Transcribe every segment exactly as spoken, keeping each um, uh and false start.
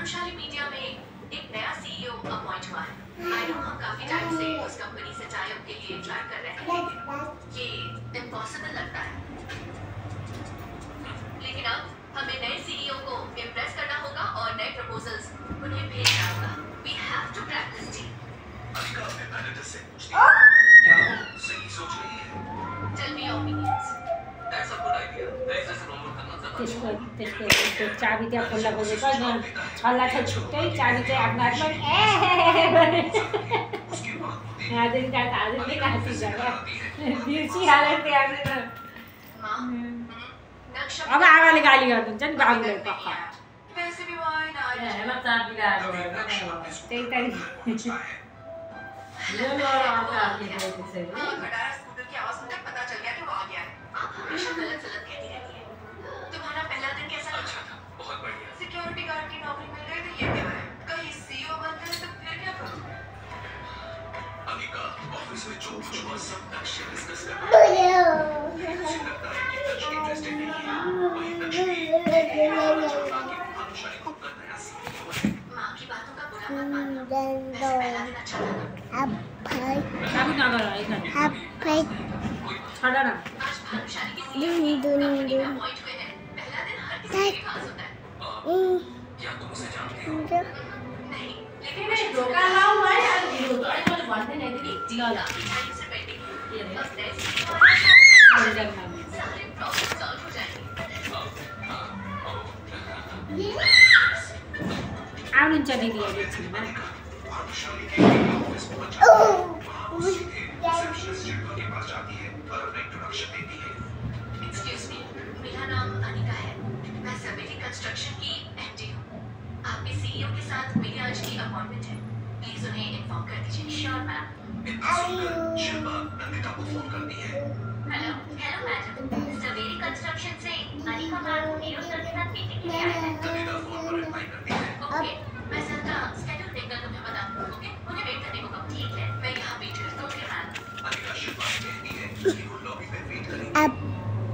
Bhanushali media में एक नया सीईओ अपॉइंट हुआ है। आई नो हम काफी टाइम से उस कंपनी से टाई अप के लिए ट्राई कर रहे हैं, लेकिन ये इम्पॉसिबल लगता है। लेकिन अब हमें नए सीईओ को इम्प्रेस करना होगा और नए प्रपोजल्स उन्हें भेजना होगा। We have to crack this deal. Anika अपने मैनेजर से पूछती है, क्या वो सही सोच रही है? Tell me your opinions. That's a good idea. ऐसे से नंबर करना त्यसको त्यसको त्यो चाबी त्यहाँ खुल्ला खोजेको छल्ला छ छुट्टै चाबी चाहिँ आफ्नो हातमा ए आजदेखि त आजदेखि काटी जान्छ बिर्सिहाल्यो त्यहाँ अब आमाले गाली गर्नुहुन्छ नि बाबुले पक्का वैसे भी वाइन आ हेमा चाबी लगाएको त्यही त यो लो आका के त्यसै स्कूटर की आवाज सुनकर पता चल गया कि वो आ गया है। आप हमेशा गलत गलत कहती रहती है। तुम्हारा पहला दिन कैसा अच्छा था, बहुत बढ़िया। सिक्योरिटी गार्ड की नौकरी मिल गई तो ये क्या है? कहीं सीईओ बन गए तो फिर क्या करूं? अनिका ऑफिस में जो कुछ हुआ सब लक्ष्य डिस्कस कर रहा है। मुझे लगता है कि लक्ष्य इंटरेस्टेड नहीं है। वही लक्ष्य की भानुशाली को कर नया सीईओ है। माँ की बातों का बुरा मत मानना। वैसे पहला दिन अच्छा था। अब चाबी ना गरा एक अब फिर छोड़ा ना आज भानुशाली की सीईओ कंपनी में अपॉइंट हुए हैं। पहला दिन हर किसी के पास होता है। क्या तुम उसे जानती हो? नहीं, लेकिन नहीं धोखा लाओ भाई यार हीरो तो अरे मुझे बात नहीं थी जी काफी टाइम से पेंडिंग है। ये बस नए सीईओ आने के बाद सारे प्रॉब्लम सॉल्व हो जाएंगे। आउनुहुन्छ दिदी अहिले छिनमा भानुशाली के ऑफिस पहुंचा वहाँ सीधे रिसेप्शनिस्ट जिनको के पास जाती है और अपना इंट्रोडक्शन देती है। एक्सक्यूज मी, मेरा नाम अनिका है। मैं सवेरी कंस्ट्रक्शन की एमडी हूँ। आपके सीईओ के साथ मेरी आज की अपॉइंटमेंट है। प्लीज उन्हें इन्फॉर्म कर दीजिए। Sure ma'am. इतना सुनकर शिल्पा नंदिता को फोन करती है। Hello hello madam, Saveri construction से अनिका मैम हीरो सर के साथ मीटिंग के लिए आए हैं। नंदिता फोन पर रिप्लाई करती है। ओके, मैं सर का स्केड्यूल देखकर तुम्हें बता दूँ। ओके, मुझे वेट करने को कहो। ठीक है, मैं यहाँ वेट करता हूँ। Okay ma'am. अनिका शिल्पा से कहती है कि वो लॉबी में वेट करेगी। अब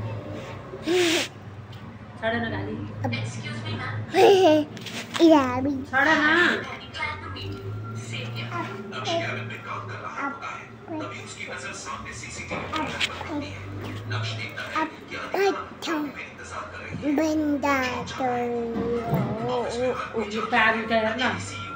छोड़ा ना गाली एक्सक्यूज मी मैम। इराबी छोड़ा ना very glad to meet you. Same here. Lakshya cabin में काम कर रहा होता है, तभी उसकी नजर सामने सीसीटीवी कैमरे पर पड़ती है। लक्ष्य देखता है कि अनिका लॉबी में इंतजार कर रही है। बंदा तो ऑफिस में हर कोई ये पैर उठा है ना सीईओ